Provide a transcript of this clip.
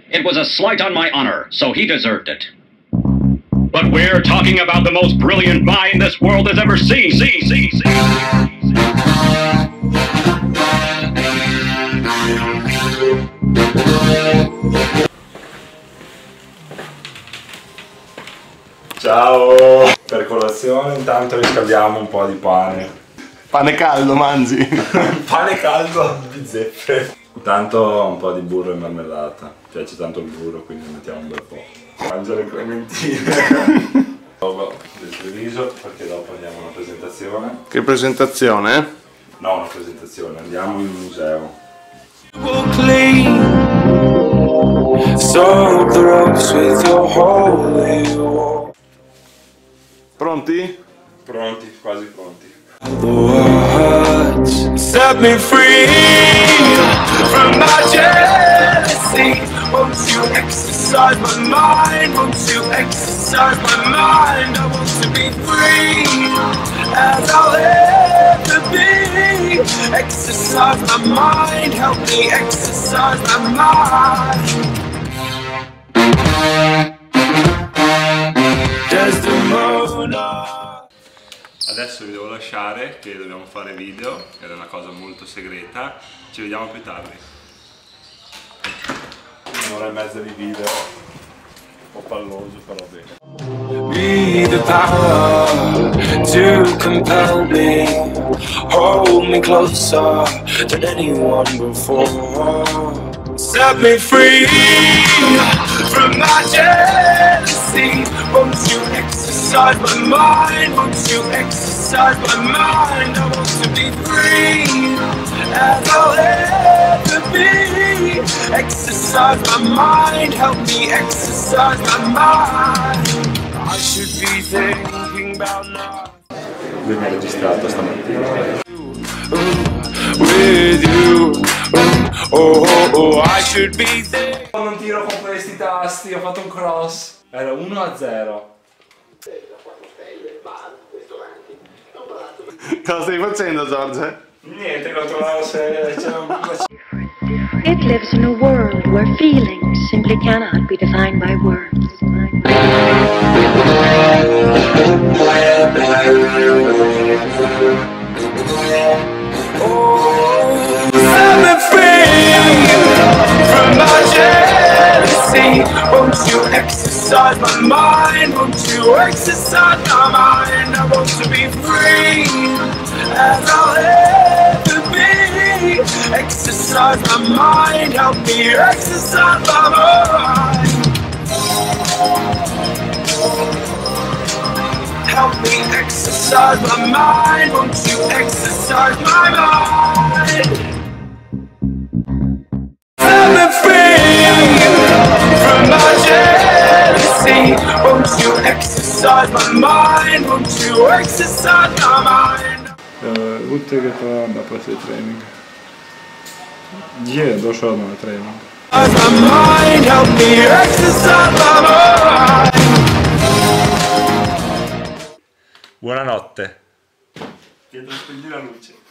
It was a slight on my honor, so he deserved it. But we're talking about the most brilliant mind this world has ever seen. Ciao! Per colazione intanto riscaldiamo un po' di pane. Pane caldo, manzi! Pane caldo di zeppe. Intanto un po' di burro e marmellata. Mi piace tanto il burro, quindi mettiamo un bel po'. Mangio le clementine. Dopo del riso, perché dopo andiamo a una presentazione. Che presentazione? No, una presentazione, andiamo in un museo. Pronti? Pronti, quasi pronti. Set me free from my jealousy. Won't you exercise my mind? Won't you exercise my mind? I want to be free as I'll ever be. Exercise my mind, help me exercise my mind. Desdemona. Adesso vi devo lasciare, che dobbiamo fare video, ed è una cosa molto segreta. Ci vediamo più tardi. Un'ora e mezza di video, un po' palloso, però bene. Be the power to compel me. Hold me closer than anyone before. Set me free from my jealousy. Won't you exercise my mind? Won't you exercise my mind? I want to be free as I'll ever be. Exercise my mind, help me exercise my mind. I should be thinking about now. Lui mi ha registrato stamattina. With you, oh, I should be thinking. Non tiro con questi tasti, ho fatto un cross. Era 1-0. Cosa stai facendo, Giorgio? Niente, controllavo se c'era un po'. It lives in a world where feelings simply cannot be defined by words. Set me free from my jealousy. Won't you exercise my mind? Won't you exercise my mind? I want to be free as I'll ever be. Exercise my mind, help me exercise my mind. Help me exercise my mind. Won't you exercise my mind? Set me free from my jealousy. Won't you exercise my mind? Won't you exercise my mind? Uttega na после тренинга. Є, дошов на тренинг. My mind, help me exercise my mind. Buonanotte. Pietro, spegni la luce.